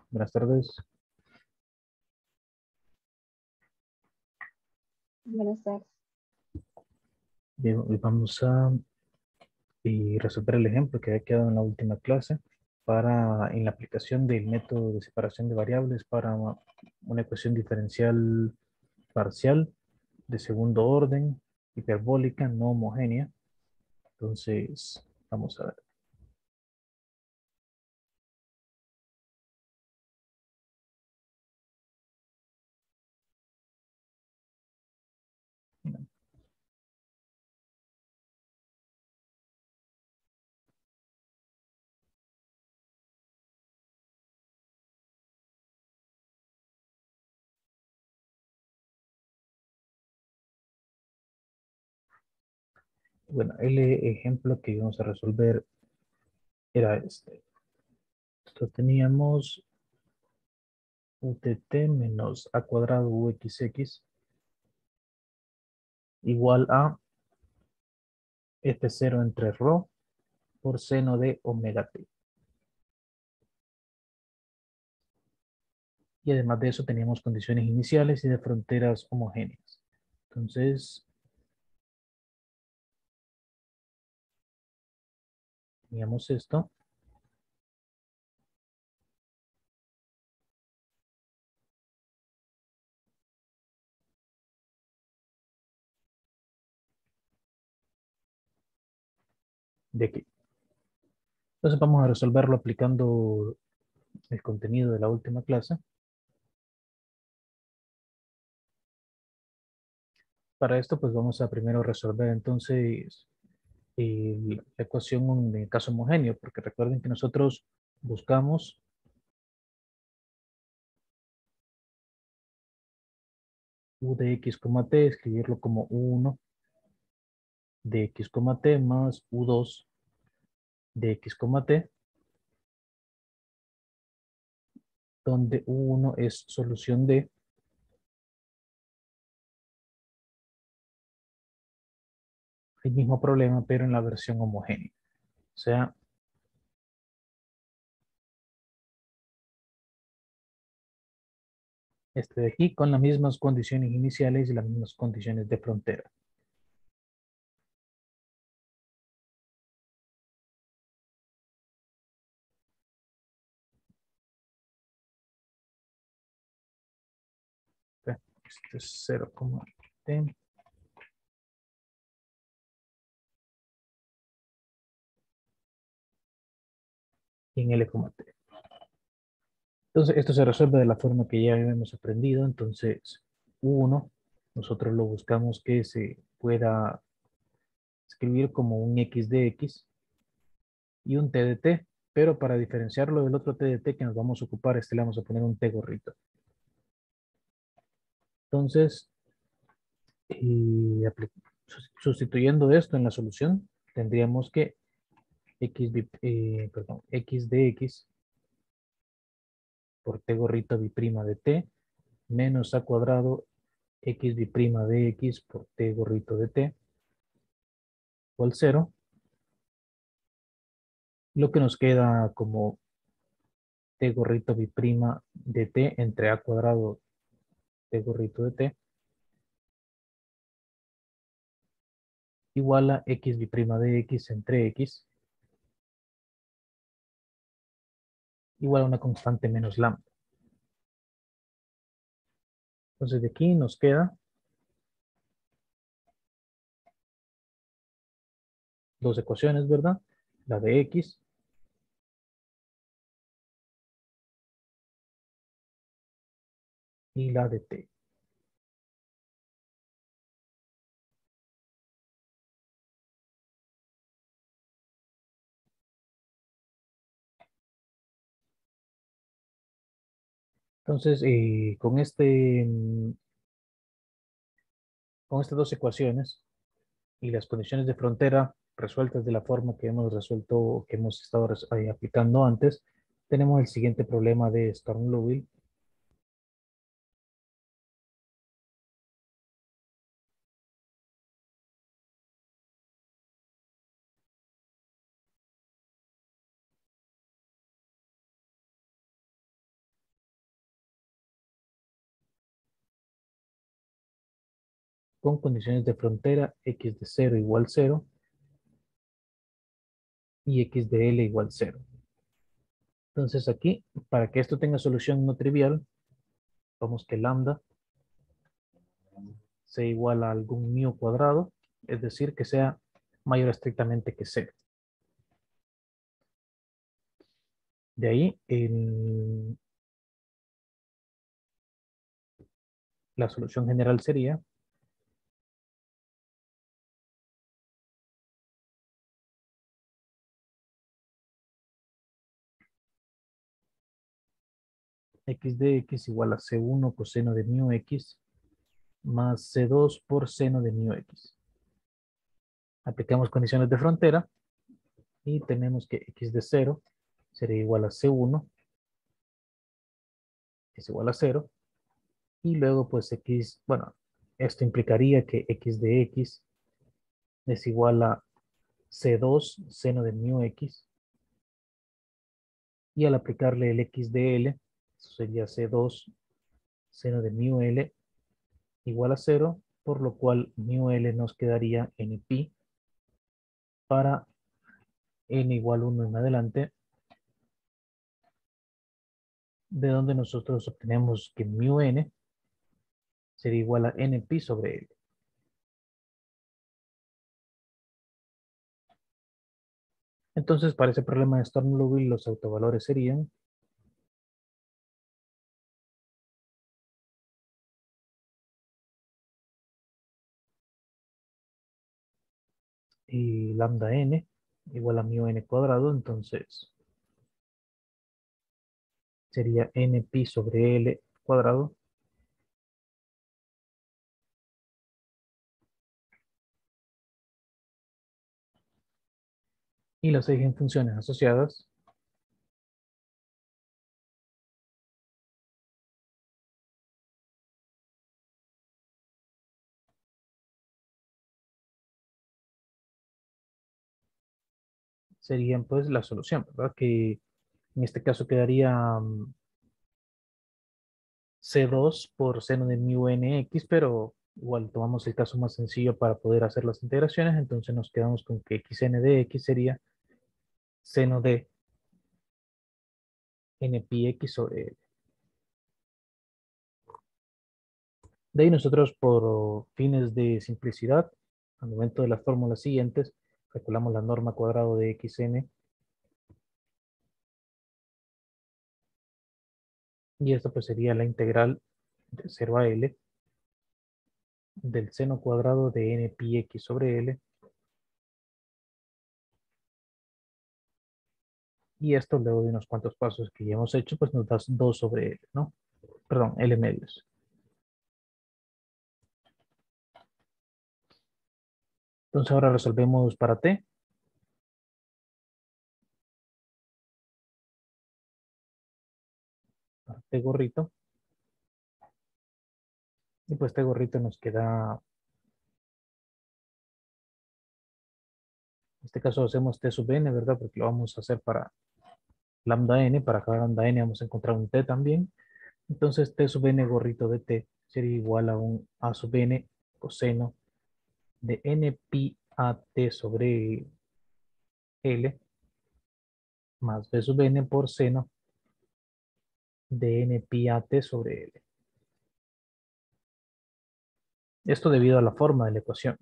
Buenas tardes. Buenas tardes. Bien, hoy vamos a resolver el ejemplo que había quedado en la última clase en la aplicación del método de separación de variables para una ecuación diferencial parcial de segundo orden, hiperbólica, no homogénea. Entonces, vamos a ver. Bueno, el ejemplo que íbamos a resolver era este. Entonces teníamos UTT menos A cuadrado UXX igual a F0 entre ρ por seno de omega t. Y además de eso teníamos condiciones iniciales y de fronteras homogéneas. Entonces, teníamos esto. De aquí. Entonces vamos a resolverlo aplicando el contenido de la última clase. Para esto, pues vamos a primero resolver entonces la ecuación en caso homogéneo, porque recuerden que nosotros buscamos u de x, t, escribirlo como u1 de x, t más u2 de x, t, donde u1 es solución de el mismo problema, pero en la versión homogénea. O sea, este de aquí con las mismas condiciones iniciales y las mismas condiciones de frontera. Este es 0,t y en L, t. Entonces, esto se resuelve de la forma que ya hemos aprendido. Entonces, U1, nosotros lo buscamos que se pueda escribir como un x de x y un t de t, pero para diferenciarlo del otro t de t que nos vamos a ocupar, le vamos a poner un t gorrito. Entonces, sustituyendo esto en la solución, tendríamos que x de x por t gorrito bi'prima de t menos a cuadrado x bi'prima de x por t gorrito de t igual 0. Lo que nos queda como t gorrito bi'prima de t entre a cuadrado t gorrito de t igual a x bi'prima de x entre x igual a una constante menos lambda. Entonces de aquí nos queda dos ecuaciones, ¿verdad? La de x y la de t. Entonces, con estas dos ecuaciones y las condiciones de frontera resueltas de la forma que hemos resuelto, que hemos estado aplicando antes, tenemos el siguiente problema de Sturm-Liouville. con condiciones de frontera x de 0 igual 0 y x de L igual 0. Entonces aquí, para que esto tenga solución no trivial, vamos que lambda sea igual a algún mu cuadrado, es decir, que sea mayor estrictamente que 0. De ahí, la solución general sería x de x igual a c1 coseno de mu x más c2 por seno de mu x. Aplicamos condiciones de frontera y tenemos que x de 0 sería igual a c1, es igual a 0, y luego pues x, bueno, esto implicaría que x de x es igual a c2 seno de mu x, y al aplicarle el x de L, eso sería c2 seno de mu L igual a 0, por lo cual mu L nos quedaría en pi para n igual 1 en adelante, de donde nosotros obtenemos que mu n sería igual a n pi sobre L. Entonces, para ese problema de Sturm-Liouville, los autovalores serían y lambda n igual a mu n cuadrado, entonces sería n pi sobre L cuadrado, y las eigenfunciones asociadas serían pues la solución, ¿verdad? Que en este caso quedaría C2 por seno de mu nx, pero igual tomamos el caso más sencillo para poder hacer las integraciones, entonces nos quedamos con que xn de x sería seno de n pi x sobre L. De ahí nosotros, por fines de simplicidad, al momento de las fórmulas siguientes, calculamos la norma cuadrado de xn, y esto pues sería la integral de 0 a L del seno cuadrado de n pi x sobre L, y esto luego de unos cuantos pasos que ya hemos hecho, pues nos da 2 sobre L, ¿no? Perdón, L medios. Entonces ahora resolvemos para T gorrito, y pues T gorrito nos queda, en este caso hacemos T sub n, ¿verdad? Porque lo vamos a hacer para lambda n, para cada lambda n vamos a encontrar un T también. Entonces T sub n gorrito de T sería igual a un A sub n coseno de n pi a T sobre L más B sub n por seno de n pi a T sobre L. Esto debido a la forma de la ecuación,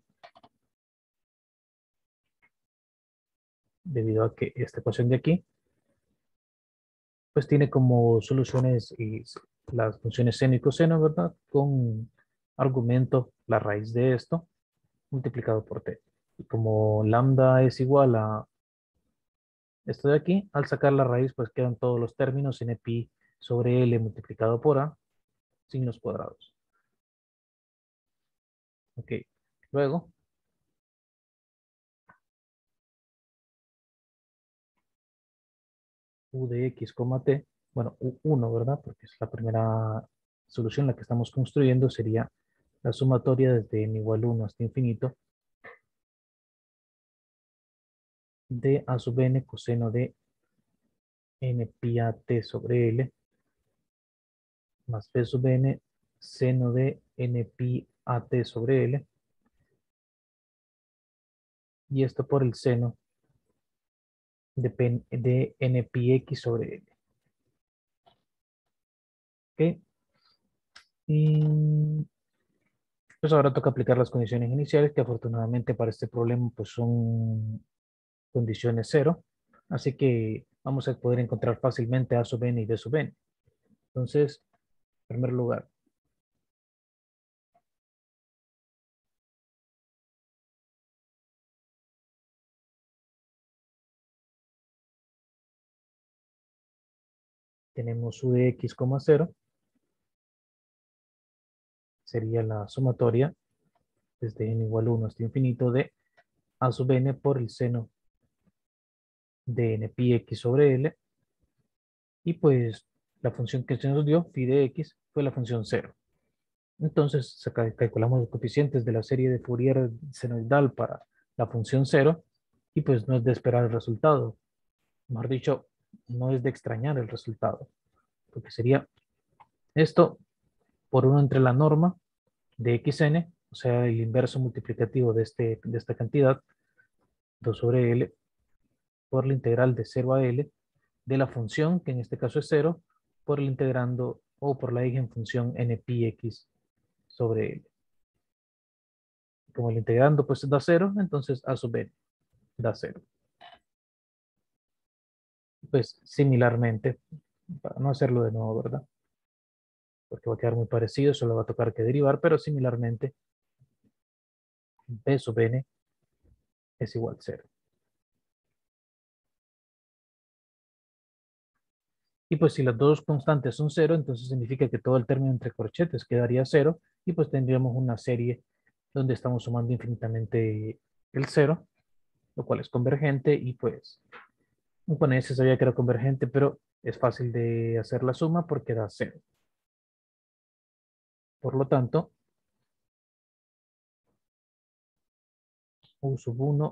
debido a que esta ecuación de aquí pues tiene como soluciones y las funciones seno y coseno, ¿verdad? Con argumento la raíz de esto multiplicado por t. Y como lambda es igual a esto de aquí, al sacar la raíz pues quedan todos los términos n pi sobre l multiplicado por a sin los cuadrados. Ok, luego u de x, t, bueno, u1, ¿verdad? Porque es la primera solución la que estamos construyendo, sería la sumatoria desde n igual 1 hasta infinito de a sub n coseno de n pi a t sobre L más b sub n seno de n pi a t sobre L y esto por el seno de n pi x sobre l. ¿Ok? Y pues ahora toca aplicar las condiciones iniciales, que afortunadamente para este problema pues son condiciones cero. Así que vamos a poder encontrar fácilmente a sub n y b sub n. Entonces, en primer lugar, tenemos u de x, 0, sería la sumatoria desde n igual a 1 hasta infinito de a sub n por el seno de n pi x sobre l. Y pues la función que se nos dio, phi de x, fue la función cero. Entonces calculamos los coeficientes de la serie de Fourier senoidal para la función cero y pues no es de esperar el resultado. Mejor dicho, no es de extrañar el resultado, porque sería esto por 1 entre la norma de xn, o sea, el inverso multiplicativo de esta cantidad, 2 sobre L, por la integral de 0 a L de la función, que en este caso es 0, por el integrando o por la función n pi x sobre L. Como el integrando pues da 0, entonces a sub n da 0. Pues similarmente, para no hacerlo de nuevo, ¿verdad? Porque va a quedar muy parecido, solo va a tocar que derivar, pero similarmente b sub n es igual a 0. Y pues si las dos constantes son 0, entonces significa que todo el término entre corchetes quedaría 0 y pues tendríamos una serie donde estamos sumando infinitamente el 0, lo cual es convergente y pues con ese sabía que era convergente, pero es fácil de hacer la suma porque da 0. Por lo tanto, u sub 1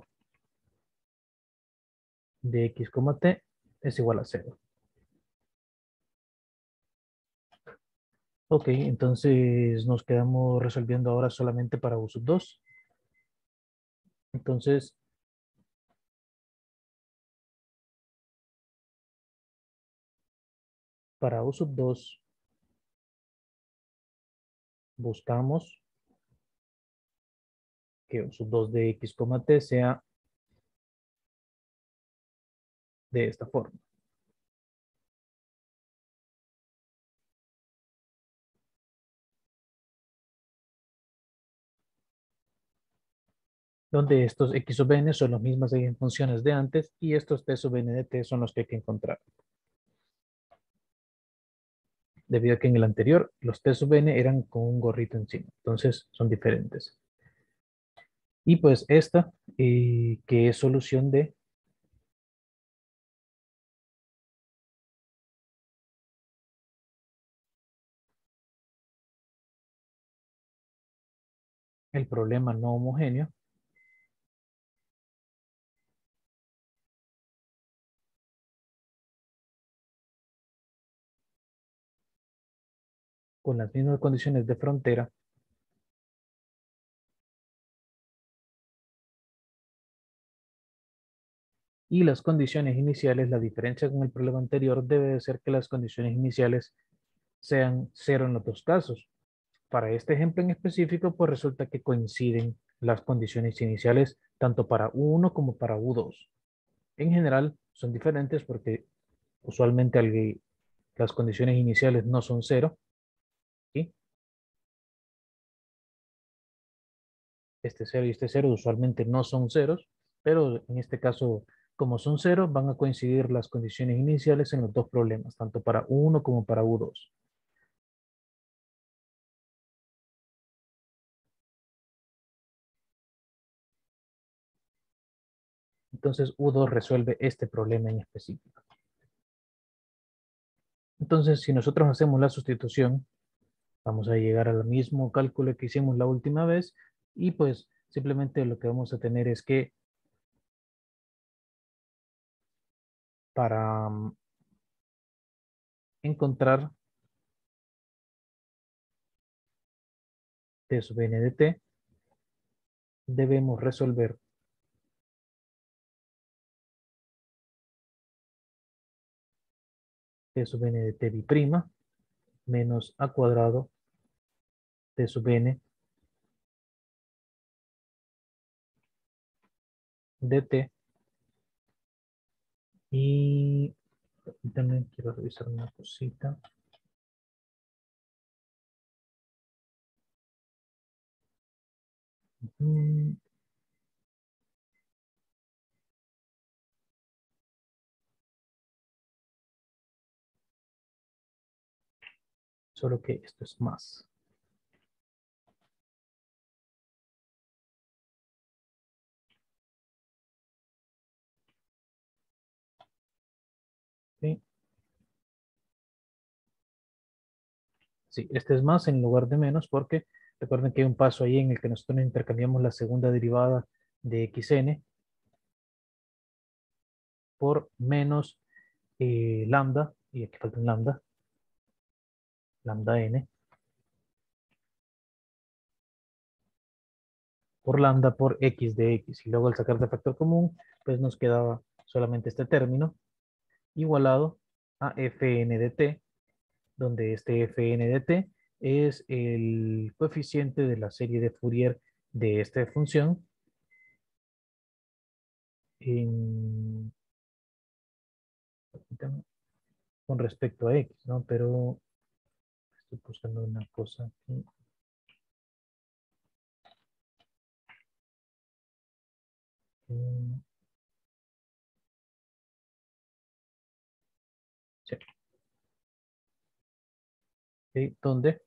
de x, t es igual a 0. Ok, entonces nos quedamos resolviendo ahora solamente para u sub 2. Entonces, para u sub 2 buscamos que u sub 2 de x, t sea de esta forma, donde estos x sub n son las mismas funciones de antes y estos t sub n de t son los que hay que encontrar. Debido a que en el anterior los t sub n eran con un gorrito encima, entonces son diferentes. Y pues esta, que es solución de el problema no homogéneo, con las mismas condiciones de frontera y las condiciones iniciales, la diferencia con el problema anterior debe de ser que las condiciones iniciales sean cero en los dos casos. Para este ejemplo en específico, pues resulta que coinciden las condiciones iniciales tanto para U1 como para U2. En general son diferentes porque usualmente las condiciones iniciales no son cero, ¿sí? Este cero y este cero usualmente no son ceros, pero en este caso, como son ceros, van a coincidir las condiciones iniciales en los dos problemas, tanto para U1 como para U2. Entonces U2 resuelve este problema en específico. Entonces, si nosotros hacemos la sustitución, vamos a llegar al mismo cálculo que hicimos la última vez y pues simplemente lo que vamos a tener es que para encontrar t sub n de t, debemos resolver t sub n de t bi'prima menos a cuadrado t sub n de t. Y también quiero revisar una cosita. Mm, Solo que esto es más. ¿Sí? Sí, este es más en lugar de menos porque recuerden que hay un paso ahí en el que nosotros intercambiamos la segunda derivada de xn por menos lambda, y aquí falta un lambda, lambda n, por lambda por x de x. Y luego al sacar de factor común, pues nos quedaba solamente este término igualado a fn de t, donde este fn de t es el coeficiente de la serie de Fourier de esta función en, con respecto a x, ¿no? Pero estoy buscando una cosa aquí. Mm, Sí. Ok, ¿dónde?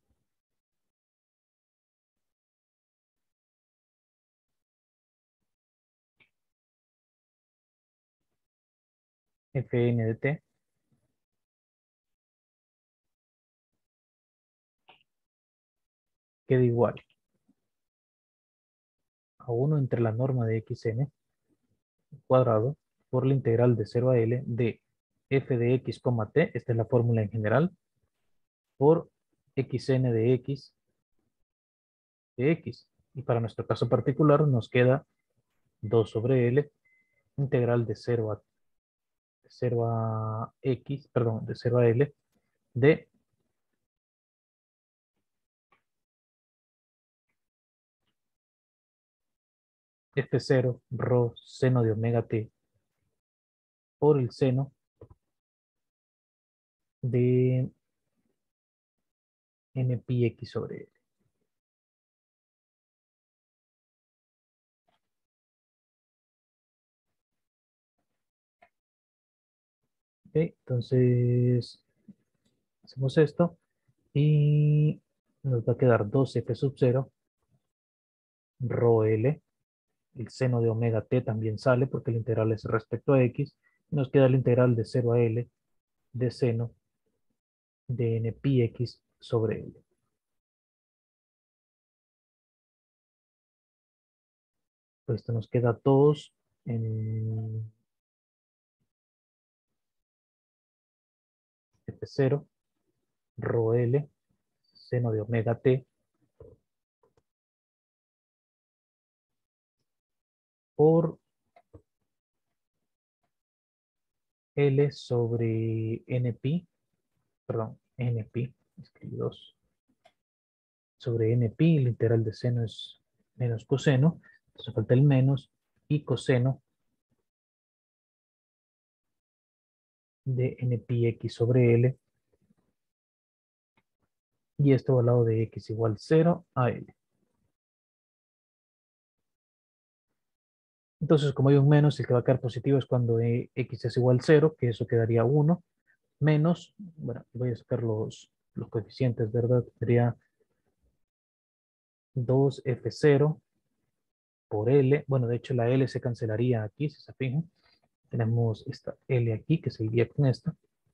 Fn de t queda igual a 1 entre la norma de xn cuadrado por la integral de 0 a L de f de x, t, esta es la fórmula en general, por xn de x. Y para nuestro caso particular nos queda 2 sobre L, integral de 0 a x, perdón, de 0 a L, de f0 rho seno de omega t por el seno de n pi x sobre L. ¿Ok? Entonces, hacemos esto y nos va a quedar 2f sub 0 rho L. El seno de omega t también sale porque el integral es respecto a x. Y nos queda el integral de 0 a L de seno de n pi x sobre L. Pues esto nos queda 2 en f0 rho L seno de omega t por L sobre n pi, perdón, n pi, escribí 2, sobre n pi, el integral de seno es menos coseno, entonces falta el menos, y coseno de n pi x sobre L, y esto al lado de x igual 0 a L. Entonces, como hay un menos, el que va a quedar positivo es cuando x es igual a 0, que eso quedaría 1, menos, bueno, voy a sacar los coeficientes, ¿verdad? Sería 2f0 por L. Bueno, de hecho la L se cancelaría aquí, si se fijan. Tenemos esta L aquí que se iría con esta.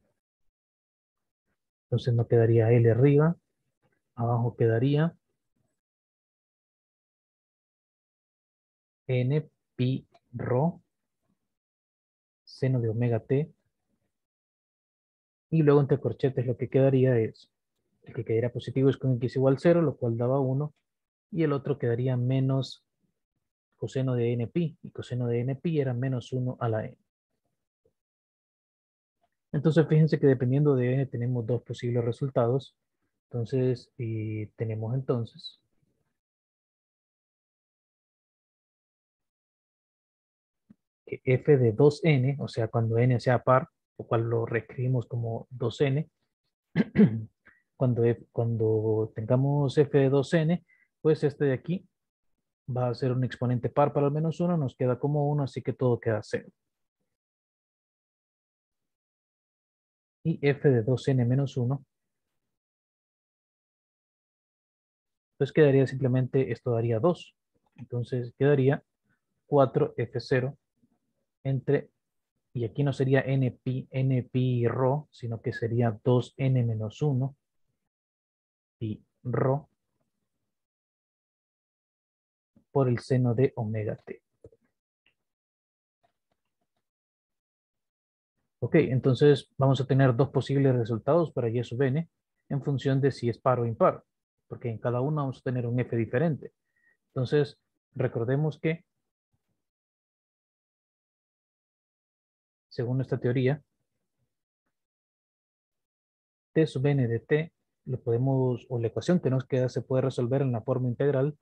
Entonces no quedaría L arriba. Abajo quedaría N pi rho seno de omega t. Y luego entre corchetes lo que quedaría es, el que quedaría positivo es con x igual a 0, lo cual daba 1. Y el otro quedaría menos coseno de n pi. Y coseno de n pi era menos 1 a la n. Entonces, fíjense que dependiendo de n tenemos dos posibles resultados. Entonces, tenemos entonces que f de 2n, o sea, cuando n sea par, o cual lo reescribimos como 2n, cuando tengamos f de 2n, pues este de aquí va a ser un exponente par para el menos 1, nos queda como 1, así que todo queda 0. Y f de 2n menos 1, pues quedaría simplemente, esto daría 2. Entonces quedaría 4f0 entre, y aquí no sería n pi rho, sino que sería 2n menos 1 y rho por el seno de omega t. Ok, entonces vamos a tener dos posibles resultados para y sub n en función de si es par o impar, porque en cada uno vamos a tener un f diferente. Entonces, recordemos que, según esta teoría, t sub n de t, lo podemos, o la ecuación que nos queda se puede resolver en la forma integral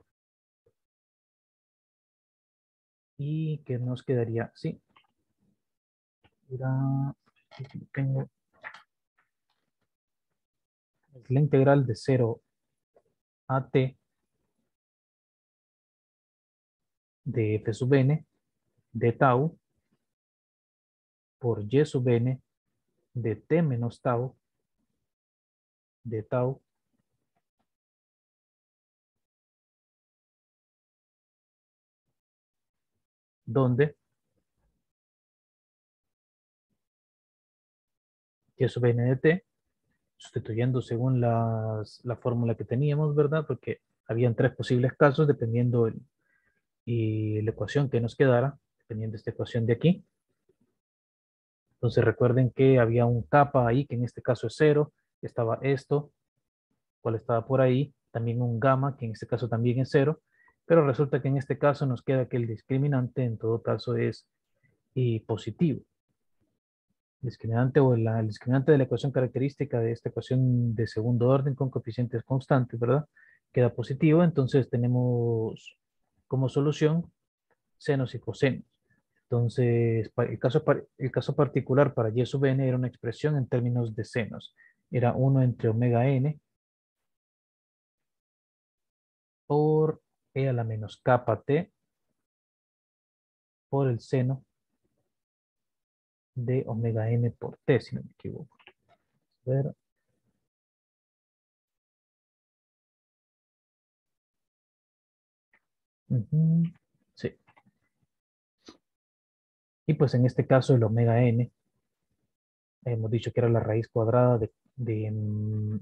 y que nos quedaría así. Tengo la integral de 0 a t de f sub n de tau por y sub n de t menos tau de tau donde y sub n de t, sustituyendo según la fórmula que teníamos, ¿verdad? Porque habían tres posibles casos dependiendo y la ecuación que nos quedara, dependiendo de esta ecuación de aquí. Entonces recuerden que había un kappa ahí, que en este caso es 0, estaba esto, cual estaba por ahí, también un gamma, que en este caso también es 0, pero resulta que en este caso nos queda que el discriminante en todo caso es positivo. Discriminante o el discriminante de la ecuación característica de esta ecuación de segundo orden con coeficientes constantes, ¿verdad? Queda positivo, entonces tenemos como solución senos y cosenos. Entonces, el caso particular para y sub n era una expresión en términos de senos. Era 1 entre omega n por e a la menos kappa t por el seno de omega n por t, si no me equivoco. A ver. Ujú, sí. Y pues en este caso el omega n, hemos dicho que era la raíz cuadrada de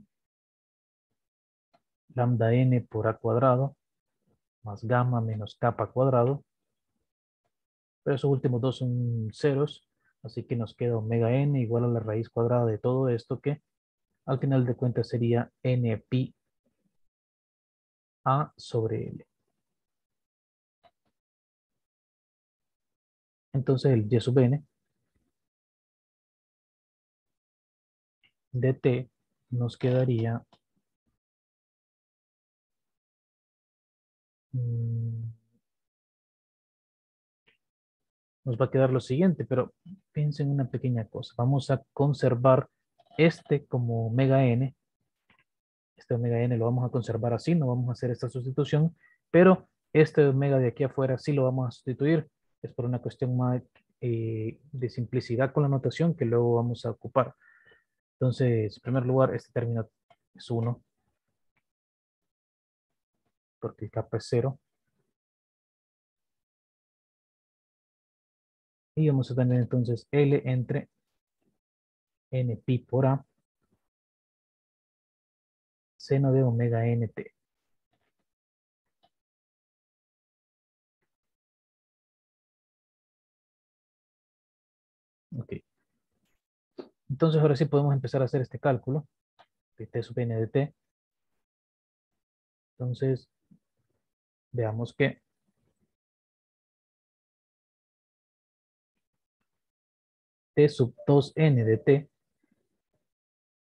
lambda n por a cuadrado más gamma menos kappa cuadrado. Pero esos últimos dos son ceros, así que nos queda omega n igual a la raíz cuadrada de todo esto, que al final de cuentas sería n pi a sobre l. Entonces el y sub n de t nos quedaría, mm, nos va a quedar lo siguiente, pero piensen en una pequeña cosa. Vamos a conservar este como omega n. Este omega n lo vamos a conservar así, no vamos a hacer esta sustitución, pero este omega de aquí afuera sí lo vamos a sustituir. Es por una cuestión más de simplicidad con la notación que luego vamos a ocupar. Entonces, en primer lugar, este término es 1, porque el kappa es 0. Y vamos a tener entonces L entre n pi por a seno de omega nt. Ok. Entonces ahora sí podemos empezar a hacer este cálculo de t sub n de t. Entonces veamos que t sub 2n de t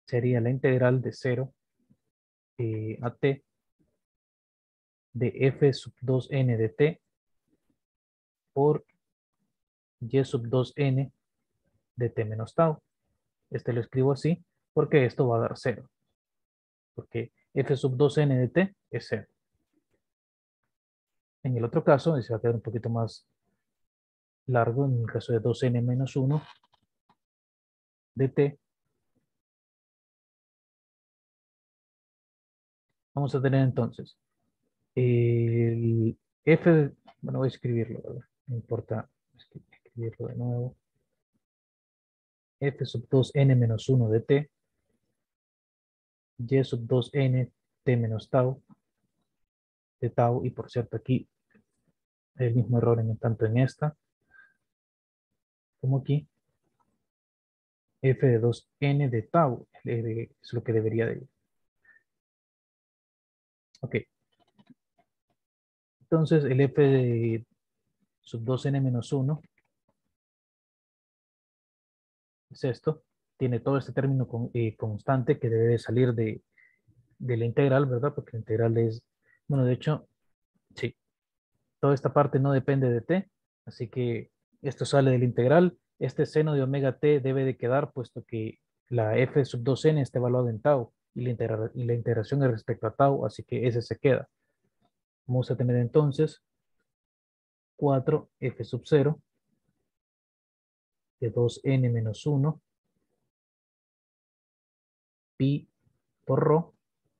sería la integral de 0 a t de f sub 2n de t por y sub 2n de t menos tau. Este lo escribo así porque esto va a dar 0. Porque f sub 2n de t es 0. En el otro caso, se va a quedar un poquito más largo, en el caso de 2n menos 1 de t, vamos a tener entonces el f, bueno, voy a escribirlo, ¿verdad? No importa escribirlo de nuevo. F sub 2n menos 1 de t, y sub 2n t menos tau, de tau, y por cierto aquí el mismo error en tanto en esta como aquí, f de 2n de tau, es lo que debería de ir. Ok, entonces el f de sub 2n menos 1 es esto, tiene todo este término constante que debe de salir de la integral, ¿verdad? Porque la integral es, bueno, de hecho, sí, toda esta parte no depende de t, así que esto sale de la integral. Este seno de omega t debe de quedar, puesto que la f sub 2n está evaluada en tau, y la integración es respecto a tau, así que ese se queda. Vamos a tener entonces 4f sub 0 de 2n menos 1 pi por rho.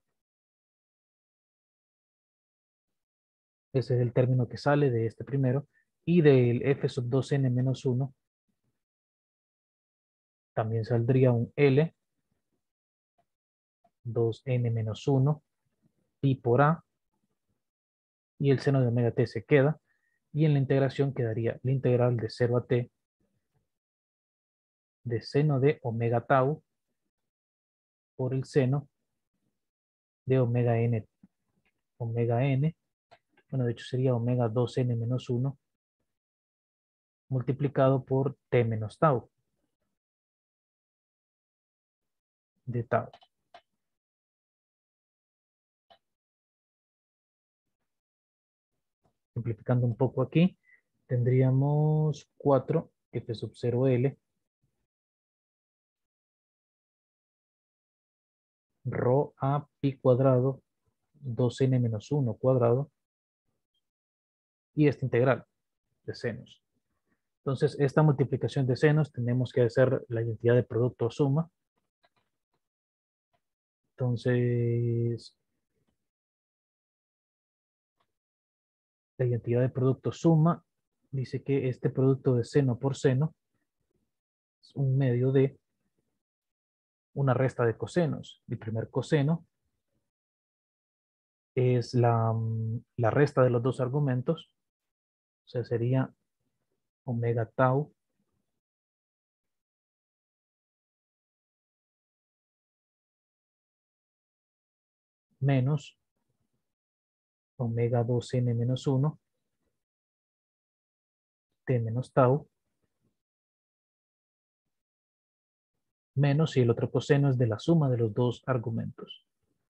Ese es el término que sale de este primero. Y del f sub 2n menos 1 también saldría un L, 2n menos 1, pi por A, y el seno de omega t se queda. Y en la integración quedaría la integral de 0 a t de seno de omega tau por el seno de omega n, bueno, de hecho sería omega 2n menos 1 multiplicado por t menos tau de tau. Simplificando un poco aquí, tendríamos 4 f sub 0 L rho a pi cuadrado 2n menos 1 cuadrado y esta integral de senos. Entonces, esta multiplicación de senos tenemos que hacer la identidad de producto o suma. Entonces, la identidad de producto suma dice que este producto de seno por seno es un medio de una resta de cosenos. El primer coseno es la resta de los dos argumentos, o sea, sería omega tau menos omega 2n menos 1 t menos tau menos, y el otro coseno es de la suma de los dos argumentos.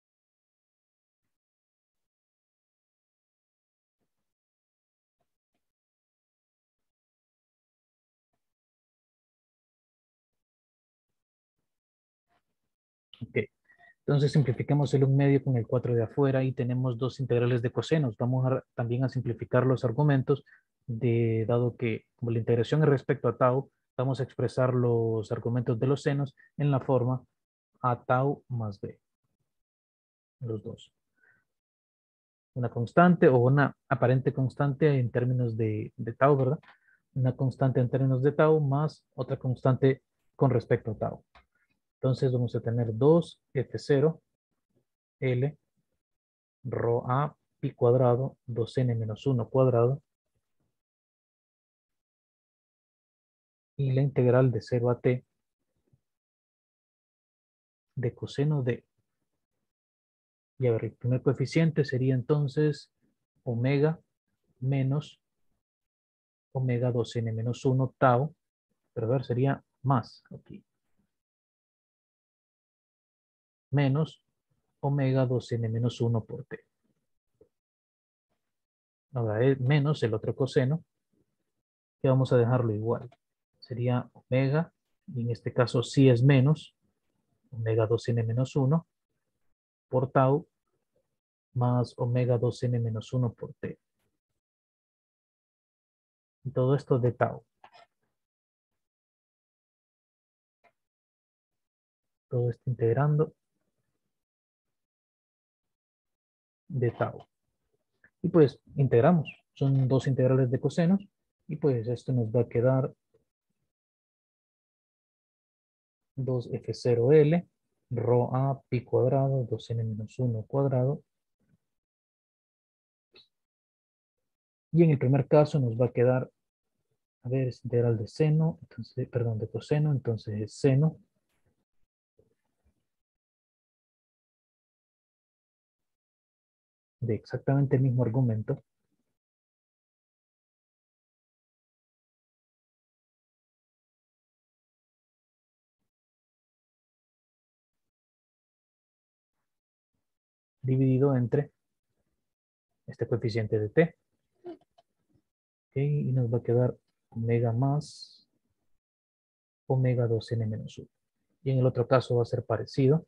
Ok, entonces simplificamos el 1 medio con el 4 de afuera y tenemos dos integrales de cosenos. Vamos también a simplificar los argumentos, dado que como la integración es respecto a tau, vamos a expresar los argumentos de los senos en la forma a tau más b, los dos. Una constante o una aparente constante en términos de tau, ¿verdad? Una constante en términos de tau más otra constante con respecto a tau. Entonces vamos a tener 2f0 L rho a pi cuadrado 2n menos 1 cuadrado y la integral de 0 a t de coseno de. Y a ver, el primer coeficiente sería entonces omega menos omega 2n menos 1 tau, pero a ver, sería más aquí. menos omega 2n menos 1 por t. Ahora es menos el otro coseno, que vamos a dejarlo igual. Sería omega, y en este caso sí es menos, omega 2n menos 1 por tau más omega 2n menos 1 por t. Y todo esto de tau. Todo esto integrando de tau. Y pues integramos. Son dos integrales de cosenos. Y pues esto nos va a quedar 2f0l rho a pi cuadrado 2n menos 1 cuadrado. Y en el primer caso nos va a quedar, a ver, es integral de seno, entonces, perdón, de coseno, entonces es seno de exactamente el mismo argumento, dividido entre este coeficiente de t. Y nos va a quedar omega más omega 2n menos 1. Y en el otro caso va a ser parecido.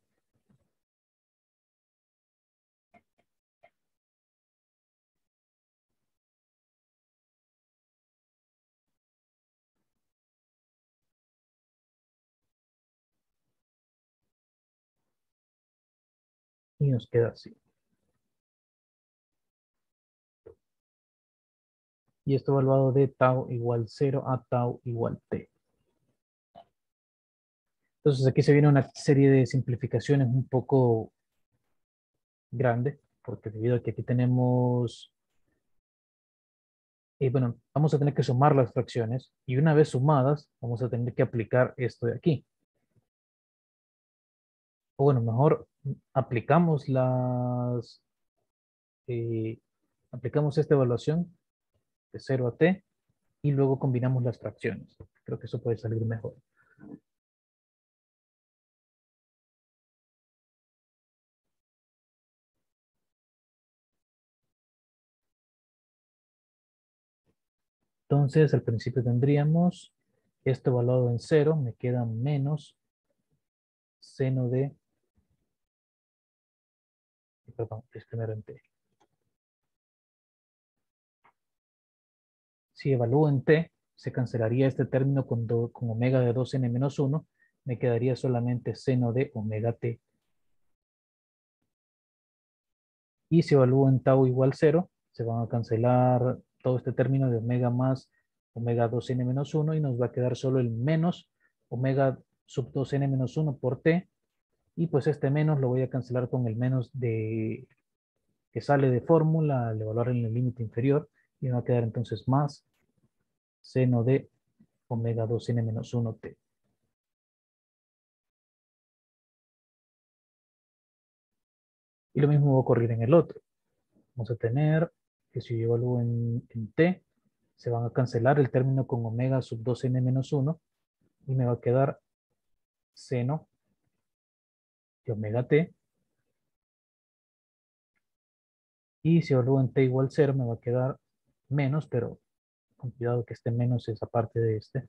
Y nos queda así. Y esto evaluado de tau igual 0 a tau igual t. Entonces aquí se viene una serie de simplificaciones un poco grande, porque debido a que aquí tenemos, bueno, vamos a tener que sumar las fracciones y una vez sumadas vamos a tener que aplicar esto de aquí. O bueno, mejor aplicamos eh, aplicamos esta evaluación de 0 a t y luego combinamos las fracciones. Creo que eso puede salir mejor. Entonces, al principio tendríamos esto evaluado en 0, me queda menos seno de, perdón, es primero en t. Si evalúo en t, se cancelaría este término con omega de 2n menos 1, me quedaría solamente seno de omega t. Y si evalúo en tau igual 0, se van a cancelar todo este término de omega más omega 2n menos 1 y nos va a quedar solo el menos omega sub 2n menos 1 por t. Y pues este menos lo voy a cancelar con el menos de que sale de fórmula al evaluar en el límite inferior. Y me va a quedar entonces más seno de omega 2n menos 1t. Y lo mismo va a ocurrir en el otro. Vamos a tener que si yo evalúo en t, se van a cancelar el término con omega sub 2n menos 1 y me va a quedar seno de omega t. Y si evalúo en t igual 0, me va a quedar menos, pero con cuidado que este menos es aparte de este,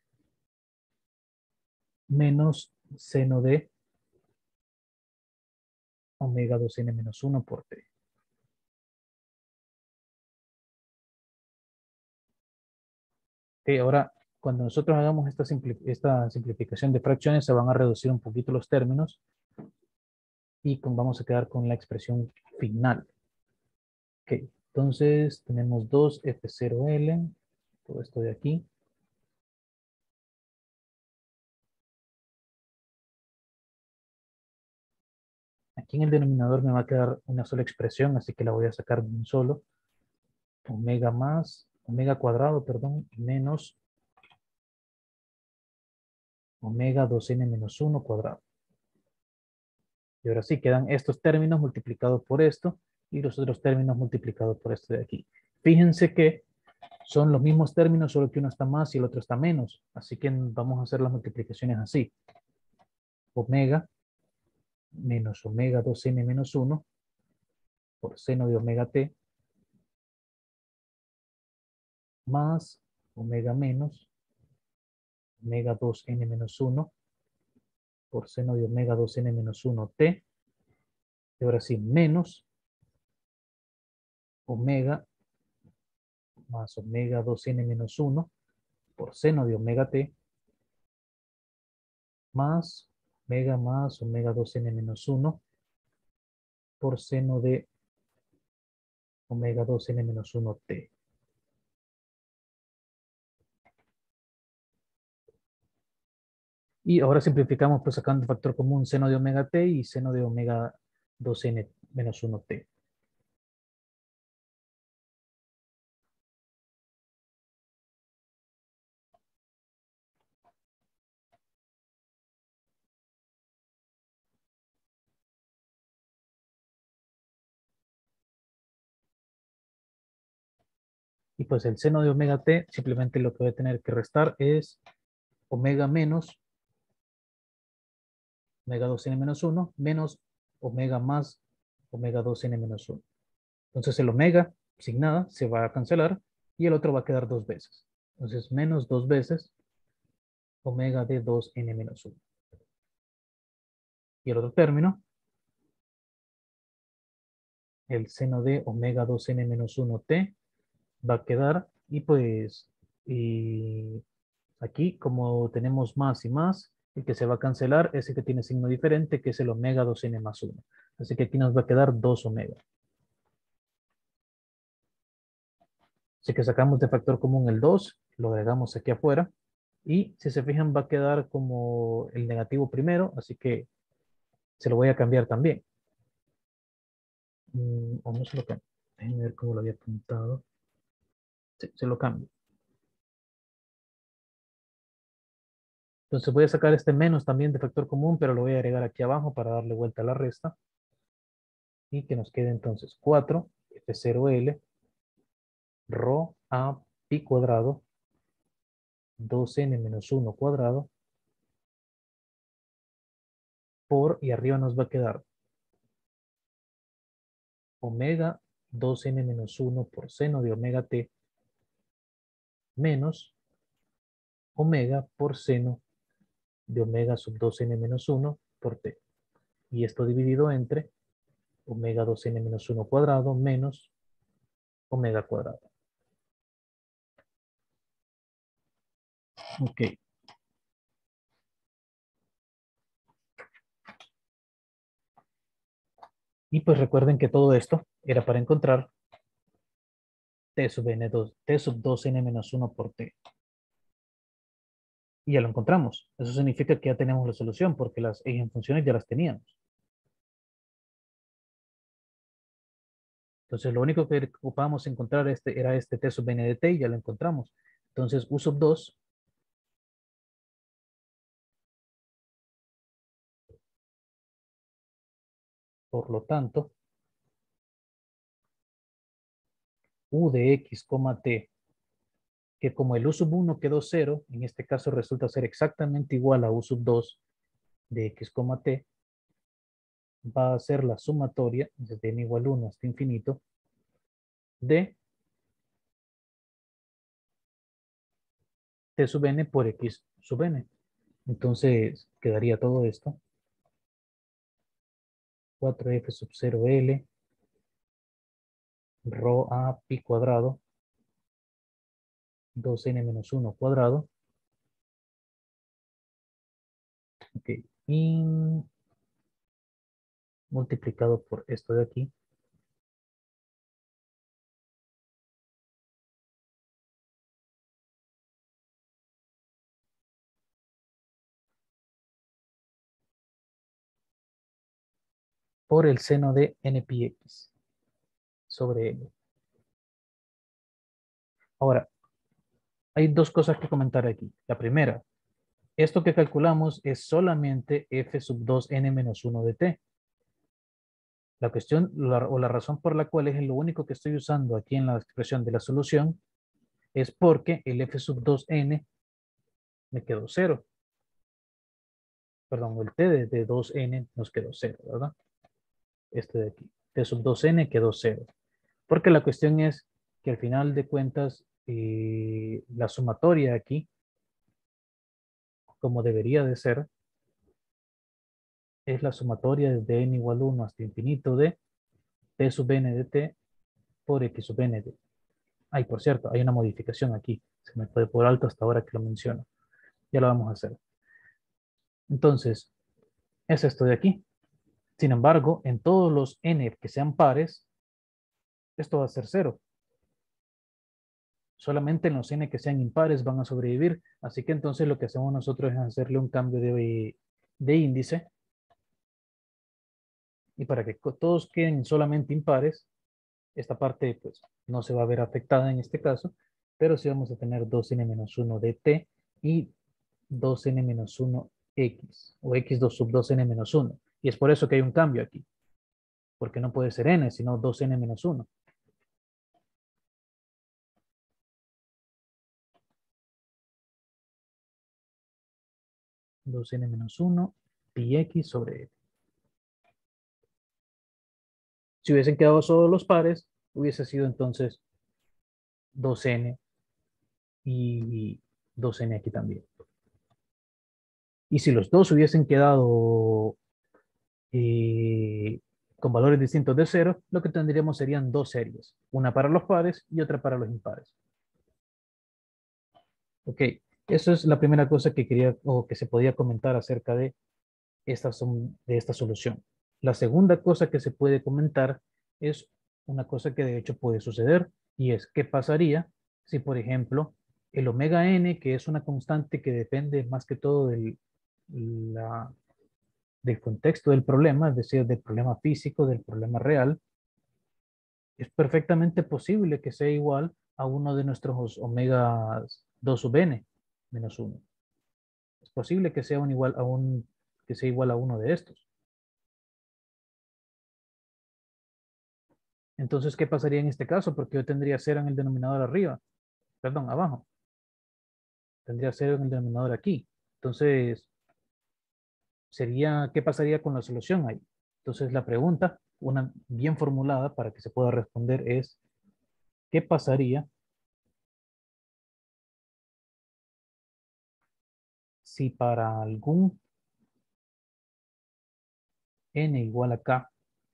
menos seno de omega 2n menos 1 por t. Ahora, cuando nosotros hagamos esta simplificación de fracciones, se van a reducir un poquito los términos y vamos a quedar con la expresión final. Ok, entonces tenemos 2f0l, todo esto de aquí. Aquí en el denominador me va a quedar una sola expresión, así que la voy a sacar de un solo. Omega más, omega cuadrado, perdón, menos omega 2n menos 1 cuadrado. Y ahora sí, quedan estos términos multiplicados por esto y los otros términos multiplicados por esto de aquí. Fíjense que son los mismos términos, solo que uno está más y el otro está menos. Así que vamos a hacer las multiplicaciones así. Omega menos omega 2n menos 1 por seno de omega t más omega menos omega 2n menos 1 por seno de omega 2n menos 1 t. Y ahora sí, menos omega más omega 2n menos 1 por seno de omega t más omega 2n menos 1 por seno de omega 2n menos 1 t. Y ahora simplificamos pues sacando factor común seno de omega t y seno de omega 2n menos 1 t. Y pues el seno de omega t, simplemente lo que voy a tener que restar es omega menos omega 2n menos 1 menos omega más omega 2n menos 1. Entonces el omega, sin nada, se va a cancelar y el otro va a quedar dos veces. Entonces menos dos veces omega de 2n menos 1. Y el otro término, el seno de omega 2n menos 1t, va a quedar y pues y aquí como tenemos más y más, el que se va a cancelar es el que tiene signo diferente, que es el omega 2n más 1. Así que aquí nos va a quedar 2 omega. Así que sacamos de factor común el 2, lo agregamos aquí afuera. Y si se fijan va a quedar como el negativo primero, así que se lo voy a cambiar también. O no se lo cambio. Déjenme ver cómo lo había apuntado. Sí, se lo cambio. Entonces voy a sacar este menos también de factor común, pero lo voy a agregar aquí abajo para darle vuelta a la resta. Y que nos quede entonces 4 F0L rho a pi cuadrado 2n menos 1 cuadrado por, y arriba nos va a quedar omega 2n menos 1 por seno de omega t menos omega por seno de omega sub 2n menos 1 por t. Y esto dividido entre omega 2n menos 1 cuadrado menos omega cuadrado. Ok. Y pues recuerden que todo esto era para encontrar t sub n2, t sub 2n menos 1 por t. Y ya lo encontramos. Eso significa que ya tenemos la solución porque las eigenfunciones ya las teníamos. Entonces lo único que ocupábamos encontrar era este t sub n de t y ya lo encontramos. Entonces u sub 2 por lo tanto u de x, t, que como el u sub 1 quedó 0, en este caso resulta ser exactamente igual a u sub 2 de x, t, va a ser la sumatoria desde n igual 1 hasta infinito de t sub n por x sub n. Entonces quedaría todo esto 4f sub 0l rho a pi cuadrado 2n menos 1 cuadrado. Ok. Y multiplicado por esto de aquí. Por el seno de n pi x sobre n. Ahora, hay dos cosas que comentar aquí. La primera, esto que calculamos es solamente f sub 2n menos 1 de t. La cuestión o la razón por la cual es lo único que estoy usando aquí en la expresión de la solución es porque el f sub 2n me quedó 0. perdón, el t de 2n nos quedó 0, ¿verdad? Este de aquí, t sub 2n quedó 0. Porque la cuestión es que al final de cuentas, la sumatoria aquí, como debería de ser, es la sumatoria desde n igual a 1 hasta infinito de t sub n de t por x sub n de. Ay, por cierto, hay una modificación aquí. Se me fue por alto hasta ahora que lo menciono. Ya lo vamos a hacer. Entonces, es esto de aquí. Sin embargo, en todos los n que sean pares, esto va a ser 0. Solamente en los n que sean impares van a sobrevivir. Así que entonces lo que hacemos nosotros es hacerle un cambio de índice. Y para que todos queden solamente impares, esta parte pues no se va a ver afectada en este caso, pero sí vamos a tener 2n-1 de t y 2n-1x, o x2 sub 2n-1. Y es por eso que hay un cambio aquí, porque no puede ser n, sino 2n-1. Dos n menos 1 pi x sobre n. Si hubiesen quedado solo los pares, hubiese sido entonces 2n y 2n aquí también. Y si los dos hubiesen quedado con valores distintos de 0, lo que tendríamos serían dos series, una para los pares y otra para los impares. Ok, eso es la primera cosa que quería o que se podía comentar acerca de esta solución. La segunda cosa que se puede comentar es una cosa que de hecho puede suceder y es qué pasaría si, por ejemplo, el omega n, que es una constante que depende más que todo del contexto del problema, es decir, del problema físico, del problema real, es perfectamente posible que sea igual a uno de nuestros omega 2 sub n menos 1. Es posible que sea que sea igual a uno de estos. Entonces, ¿qué pasaría en este caso? Porque yo tendría 0 en el denominador arriba, perdón, abajo. Tendría 0 en el denominador aquí. Entonces, ¿qué pasaría con la solución ahí? Entonces, la pregunta, una bien formulada para que se pueda responder es, ¿qué pasaría si para algún n igual a k,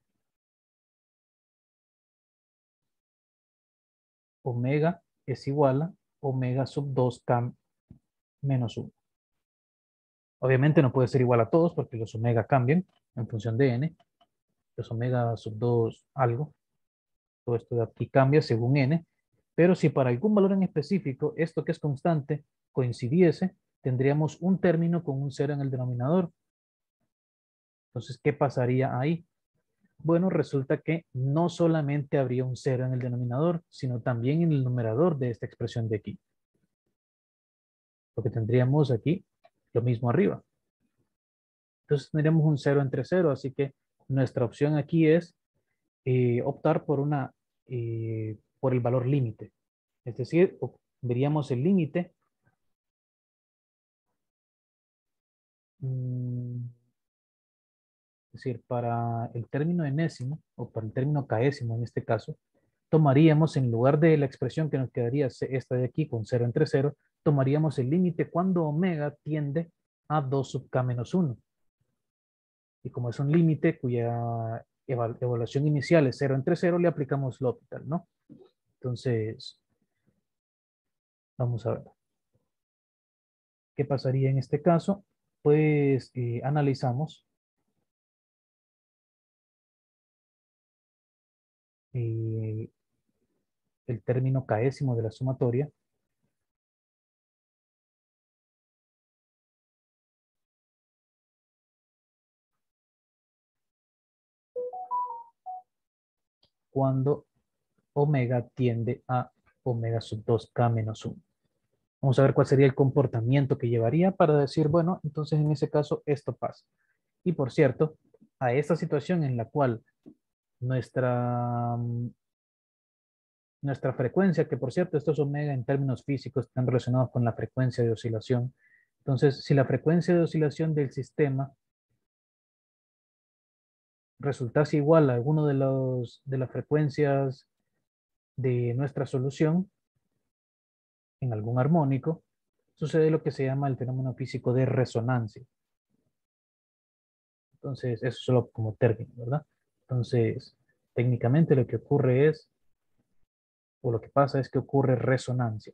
omega es igual a omega sub 2k menos 1? Obviamente no puede ser igual a todos porque los omega cambian en función de n. Los omega sub 2 algo. Todo esto de aquí cambia según n. Pero si para algún valor en específico esto que es constante coincidiese, tendríamos un término con un cero en el denominador. Entonces, ¿qué pasaría ahí? Bueno, resulta que no solamente habría un cero en el denominador, sino también en el numerador de esta expresión de aquí. Porque tendríamos aquí lo mismo arriba. Entonces tendríamos un 0 entre 0, así que nuestra opción aquí es optar por el valor límite. Es decir, veríamos el límite. Es decir, para el término enésimo, o para el término késimo en este caso, tomaríamos en lugar de la expresión que nos quedaría esta de aquí con 0 entre 0, tomaríamos el límite cuando omega tiende a 2 sub k menos 1. Y como es un límite cuya evaluación inicial es 0 entre 0, le aplicamos L'Hopital, ¿no? Entonces, vamos a ver. ¿Qué pasaría en este caso? Pues analizamos eh, el término késimo de la sumatoria. Cuando omega tiende a omega sub 2k menos 1. Vamos a ver cuál sería el comportamiento que llevaría para decir, bueno, entonces en ese caso esto pasa. Y por cierto, a esta situación en la cual nuestra, nuestra frecuencia, que por cierto estos omega en términos físicos están relacionados con la frecuencia de oscilación, Entonces, si la frecuencia de oscilación del sistema resultase igual a alguno de las frecuencias de nuestra solución en algún armónico, sucede lo que se llama el fenómeno físico de resonancia. Entonces, eso solo como término, ¿verdad? Entonces, técnicamente lo que ocurre es, o lo que pasa es que ocurre resonancia.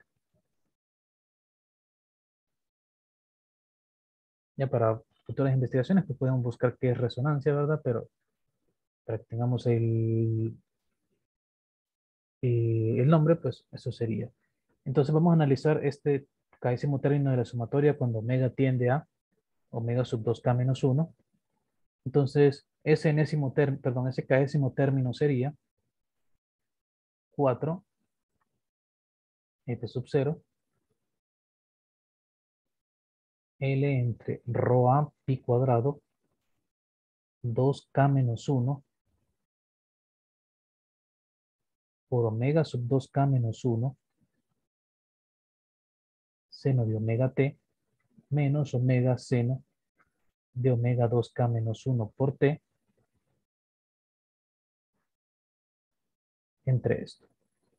Ya para futuras investigaciones, pues podemos buscar qué es resonancia, ¿verdad? Pero para que tengamos el nombre, pues eso sería. Entonces vamos a analizar este késimo término de la sumatoria cuando omega tiende a omega sub 2k menos 1. Entonces, ese késimo término sería 4 f sub 0 L entre rho a pi cuadrado 2k menos 1 por omega sub 2k menos 1 seno de omega t menos omega seno de omega 2k menos 1 por t entre esto.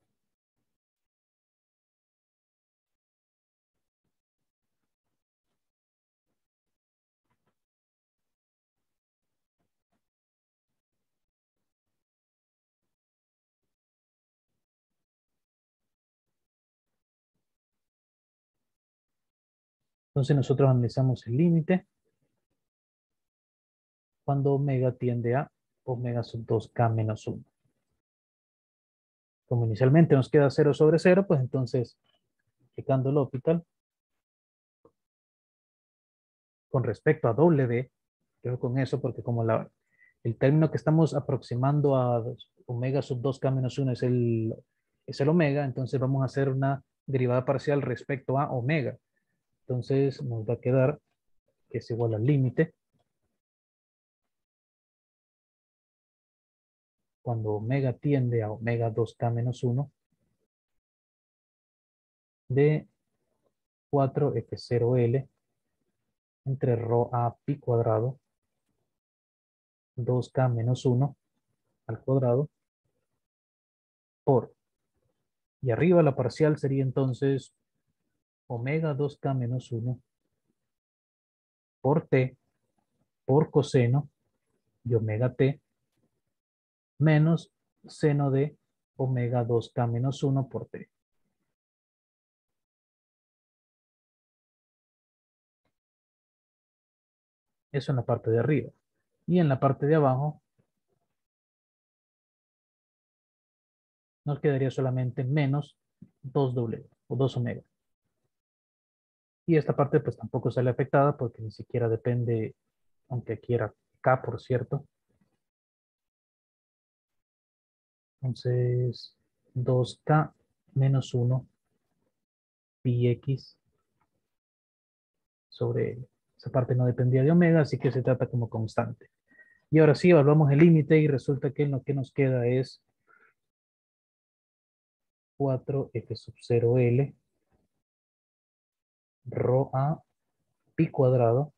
Entonces nosotros analizamos el límite cuando omega tiende a omega sub 2k menos 1. Como inicialmente nos queda 0 sobre 0, pues entonces, aplicando el hospital, con respecto a W, creo con eso, porque como el término que estamos aproximando a omega sub 2k menos 1 es el omega, entonces vamos a hacer una derivada parcial respecto a omega. Entonces nos va a quedar que es igual al límite cuando omega tiende a omega 2k menos 1 de 4f0l entre rho a pi cuadrado 2k menos 1 al cuadrado por, y arriba la parcial sería entonces omega 2k menos 1 por t por coseno de omega t menos seno de omega 2k menos 1 por t. Eso en la parte de arriba. Y en la parte de abajo nos quedaría solamente menos 2w o 2 omega. Y esta parte pues tampoco sale afectada porque ni siquiera depende, aunque aquí era k por cierto. Entonces 2k menos 1 pi x sobre L. Esa parte no dependía de omega, así que se trata como constante. Y ahora sí, evaluamos el límite y resulta que lo que nos queda es 4f sub 0l rho a pi cuadrado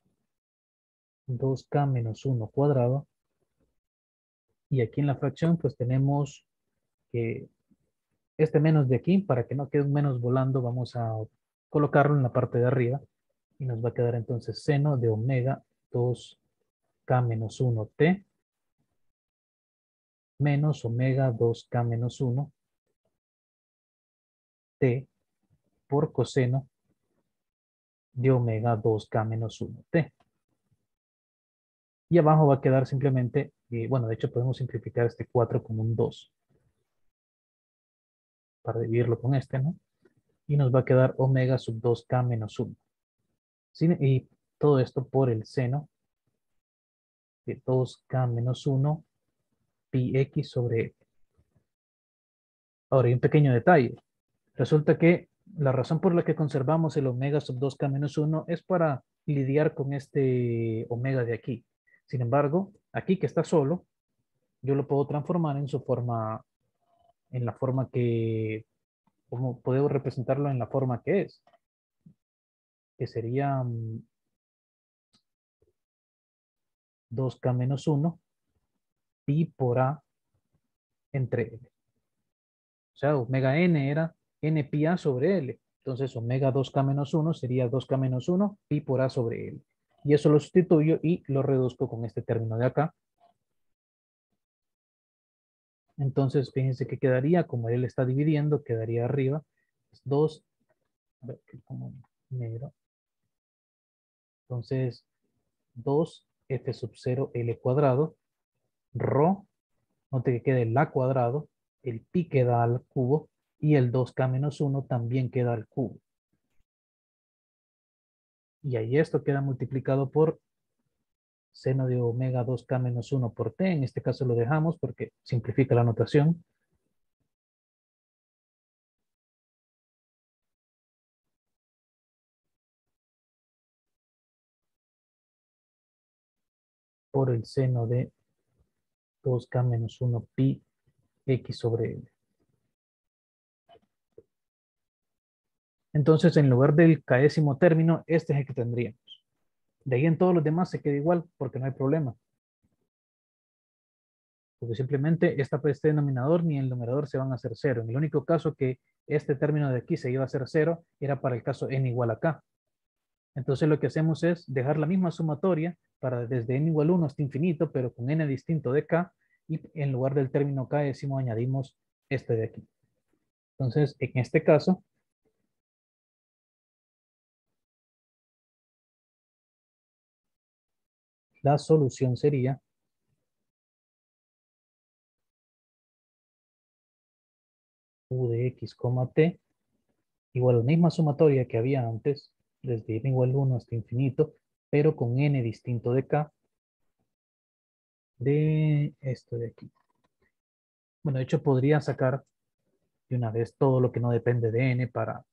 2k menos 1 cuadrado. Y aquí en la fracción pues tenemos que este menos de aquí, para que no quede un menos volando, vamos a colocarlo en la parte de arriba. Y nos va a quedar entonces seno de omega 2k menos 1t menos omega 2k menos 1 t por coseno de omega 2k menos 1t. Y abajo va a quedar simplemente, bueno, de hecho podemos simplificar este 4 como un 2 para dividirlo con este, ¿no? Y nos va a quedar omega sub 2k menos 1. ¿Sí? Y todo esto por el seno de 2k menos 1 pi x sobre L. Ahora hay un pequeño detalle. Resulta que la razón por la que conservamos el omega sub 2k menos 1 es para lidiar con este omega de aquí. Sin embargo, aquí que está solo, yo lo puedo transformar en su forma, en la forma que, como podemos representarlo en la forma que es. que sería 2K menos 1 pi por A entre L. O sea, omega n era n pi A sobre L. Entonces, omega 2K menos 1 sería 2K menos 1 pi por A sobre L. Y eso lo sustituyo y lo reduzco con este término de acá. Entonces, fíjense que quedaría, como él está dividiendo, quedaría arriba 2, a ver, que como negro. Entonces, 2f sub 0 L cuadrado, rho, note que queda el A cuadrado, el pi queda al cubo y el 2K menos 1 también queda al cubo. Y ahí esto queda multiplicado por seno de omega 2K menos 1 por T. En este caso lo dejamos porque simplifica la notación. Por el seno de 2K menos 1 pi x sobre L. Entonces, en lugar del késimo término, este es el que tendríamos. De ahí en todos los demás se queda igual porque no hay problema. Porque simplemente este denominador ni el numerador se van a hacer cero. En el único caso que este término de aquí se iba a hacer cero era para el caso n igual a k. Entonces lo que hacemos es dejar la misma sumatoria para desde n igual 1 hasta infinito, pero con n distinto de k, y en lugar del término késimo añadimos este de aquí. Entonces, en este caso, la solución sería u de x, t igual a la misma sumatoria que había antes, desde n igual 1 hasta infinito, pero con n distinto de k, de esto de aquí. Bueno, de hecho podría sacar de una vez todo lo que no depende de n para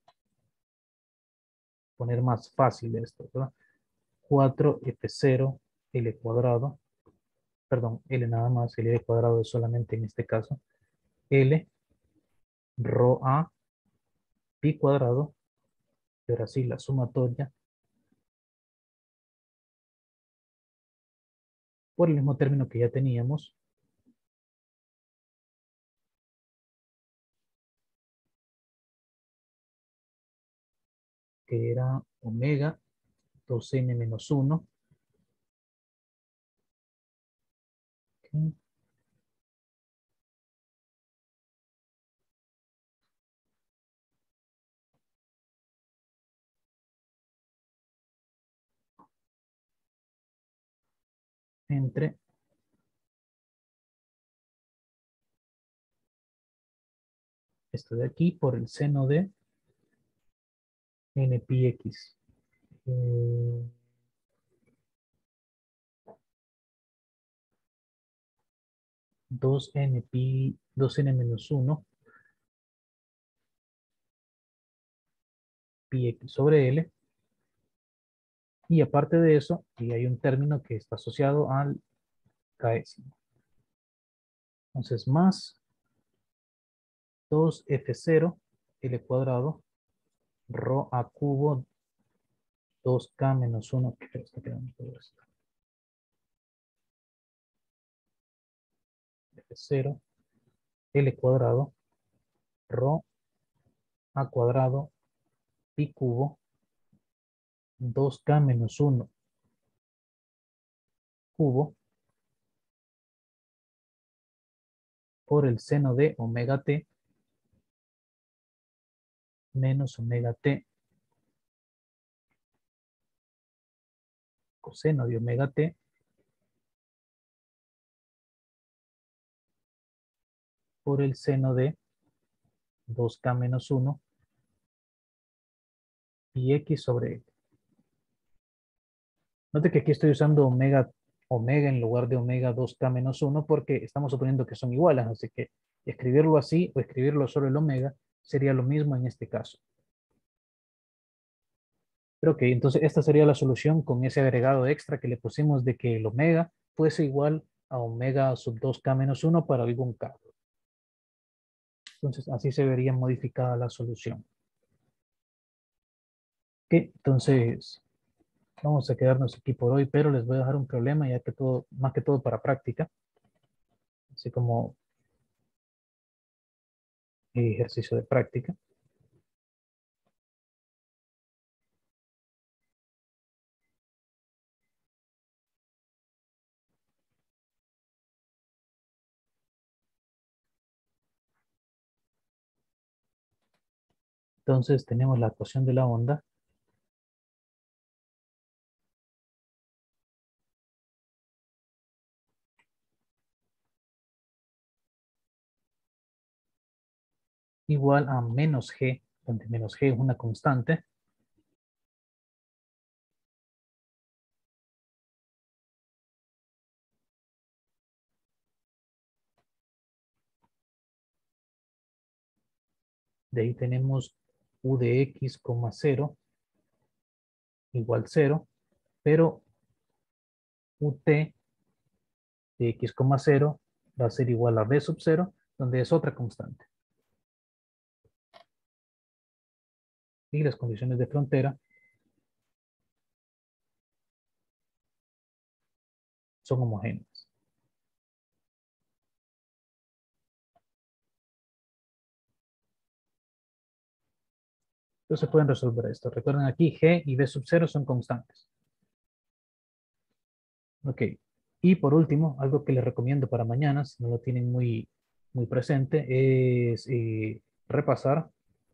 poner más fácil esto, ¿verdad? 4f0 L cuadrado, perdón, L nada más, L cuadrado es solamente en este caso, L, rho A, pi cuadrado, y ahora sí la sumatoria, por el mismo término que ya teníamos, que era omega 2n menos 1, ¿okay? Entre esto de aquí por el seno de n pi x. 2n pi, 2n menos 1 pi x sobre L. Y aparte de eso, y hay un término que está asociado al késimo. Entonces, más 2f0 L cuadrado, rho a cubo 2k menos 1. Está quedando todo esto. F0 L cuadrado, rho a cuadrado, pi cubo 2k menos 1 cubo por el seno de omega t menos omega t coseno de omega t por el seno de 2k menos 1 pi x sobre L. Note que aquí estoy usando omega en lugar de omega 2k menos 1 porque estamos suponiendo que son iguales, así que escribirlo así o escribirlo sobre el omega sería lo mismo en este caso. Pero ok, entonces esta sería la solución con ese agregado extra que le pusimos de que el omega fuese igual a omega sub 2k menos 1 para algún k. Entonces así se vería modificada la solución. Entonces vamos a quedarnos aquí por hoy, pero les voy a dejar un problema ya que todo, más que todo para práctica, así como ejercicio de práctica. Entonces tenemos la ecuación de la onda igual a menos g, donde menos g es una constante, de ahí tenemos u de x, cero igual cero, pero ut de x, cero va a ser igual a b sub cero, donde es otra constante. Y las condiciones de frontera son homogéneas. Entonces pueden resolver esto. Recuerden aquí g y b sub cero son constantes. Ok. Y por último, algo que les recomiendo para mañana, si no lo tienen muy presente, es repasar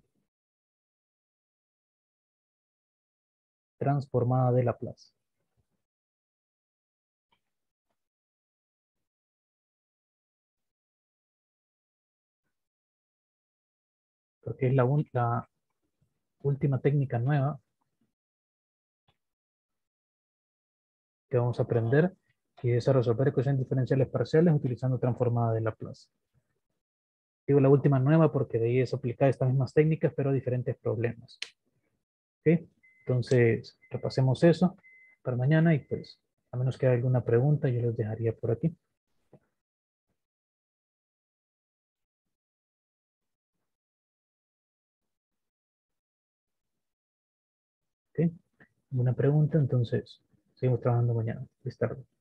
transformada de Laplace. Porque es la última técnica nueva que vamos a aprender, que es a resolver ecuaciones diferenciales parciales utilizando transformada de Laplace. Digo la última nueva porque de ahí es aplicar estas mismas técnicas, pero a diferentes problemas. ¿Ok? Entonces, repasemos eso para mañana y pues, a menos que haya alguna pregunta, yo los dejaría por aquí. ¿Ok? ¿Alguna pregunta? Entonces, seguimos trabajando mañana. Feliz tarde.